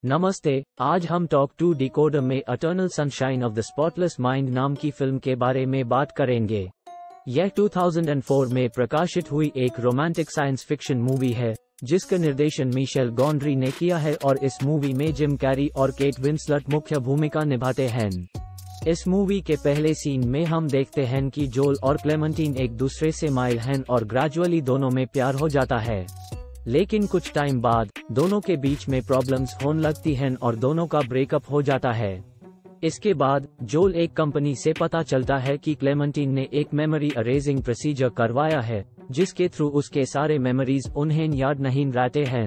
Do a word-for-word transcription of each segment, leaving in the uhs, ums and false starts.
नमस्ते, आज हम टॉक टू डिकोडर में Eternal Sunshine of the Spotless Mind नाम की फिल्म के बारे में बात करेंगे। यह दो हज़ार चार में प्रकाशित हुई एक रोमांटिक साइंस फिक्शन मूवी है, जिसका निर्देशन मिशेल गोंड्री ने किया है और इस मूवी में जिम कैरी और केट विंसलेट मुख्य भूमिका निभाते हैं। इस मूवी के पहले सीन में हम देखते हैं कि जोल और क्लेमेंटीन एक दूसरे से माइल हैं और ग्रेजुअली दोनों में प्यार हो जाता है। लेकिन कुछ टाइम बाद दोनों के बीच में प्रॉब्लम्स होने लगती हैं और दोनों का ब्रेकअप हो जाता है। इसके बाद जोल एक कंपनी से पता चलता है कि क्लेमेंटीन ने एक मेमोरी अरेजिंग प्रोसीजर करवाया है, जिसके थ्रू उसके सारे मेमोरीज उन्हें याद नहीं रहते हैं।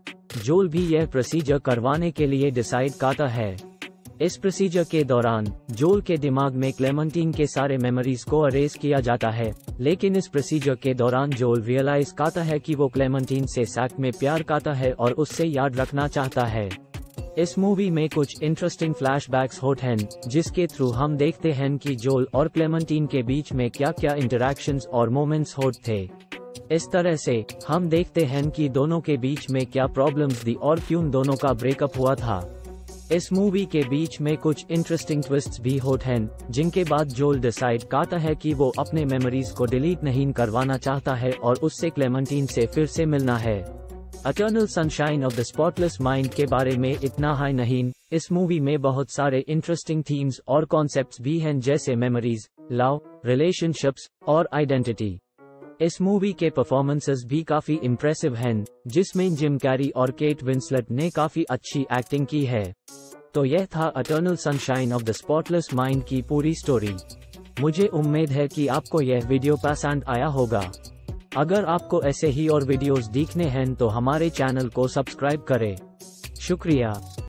जोल भी यह प्रोसीजर करवाने के लिए डिसाइड करता है। इस प्रोसीजर के दौरान जोल के दिमाग में क्लेमेंटीन के सारे मेमोरीज को अरेज किया जाता है, लेकिन इस प्रोसीजर के दौरान जोल रियलाइज करता है कि वो क्लेमेंटीन से सच में प्यार करता है और उससे याद रखना चाहता है। इस मूवी में कुछ इंटरेस्टिंग फ्लैशबैक्स होते हैं, जिसके थ्रू हम देखते हैं कि जोल और क्लेमेंटीन के बीच में क्या क्या इंटरैक्शंस और मोमेंट्स होते थे। इस तरह से हम देखते हैं कि दोनों के बीच में क्या प्रॉब्लम्स थी और क्यों दोनों का ब्रेकअप हुआ था। इस मूवी के बीच में कुछ इंटरेस्टिंग ट्विस्ट्स भी होते हैं, जिनके बाद जोल डिसाइड करता है कि वो अपने मेमोरीज को डिलीट नहीं करवाना चाहता है और उससे क्लेमेंटीन से फिर से मिलना है। Eternal Sunshine of the Spotless Mind के बारे में इतना ही नहीं, इस मूवी में बहुत सारे इंटरेस्टिंग थीम्स और कॉन्सेप्ट्स भी हैं, जैसे मेमोरीज, लव, रिलेशनशिप्स और आइडेंटिटी। इस मूवी के परफॉर्मेंसेस भी काफी इम्प्रेसिव हैं, जिसमें जिम कैरी और केट विंसलेट ने काफी अच्छी एक्टिंग की है। तो यह था Eternal Sunshine of the Spotless Mind की पूरी स्टोरी। मुझे उम्मीद है कि आपको यह वीडियो पसंद आया होगा। अगर आपको ऐसे ही और वीडियोस देखने हैं तो हमारे चैनल को सब्सक्राइब करें। शुक्रिया।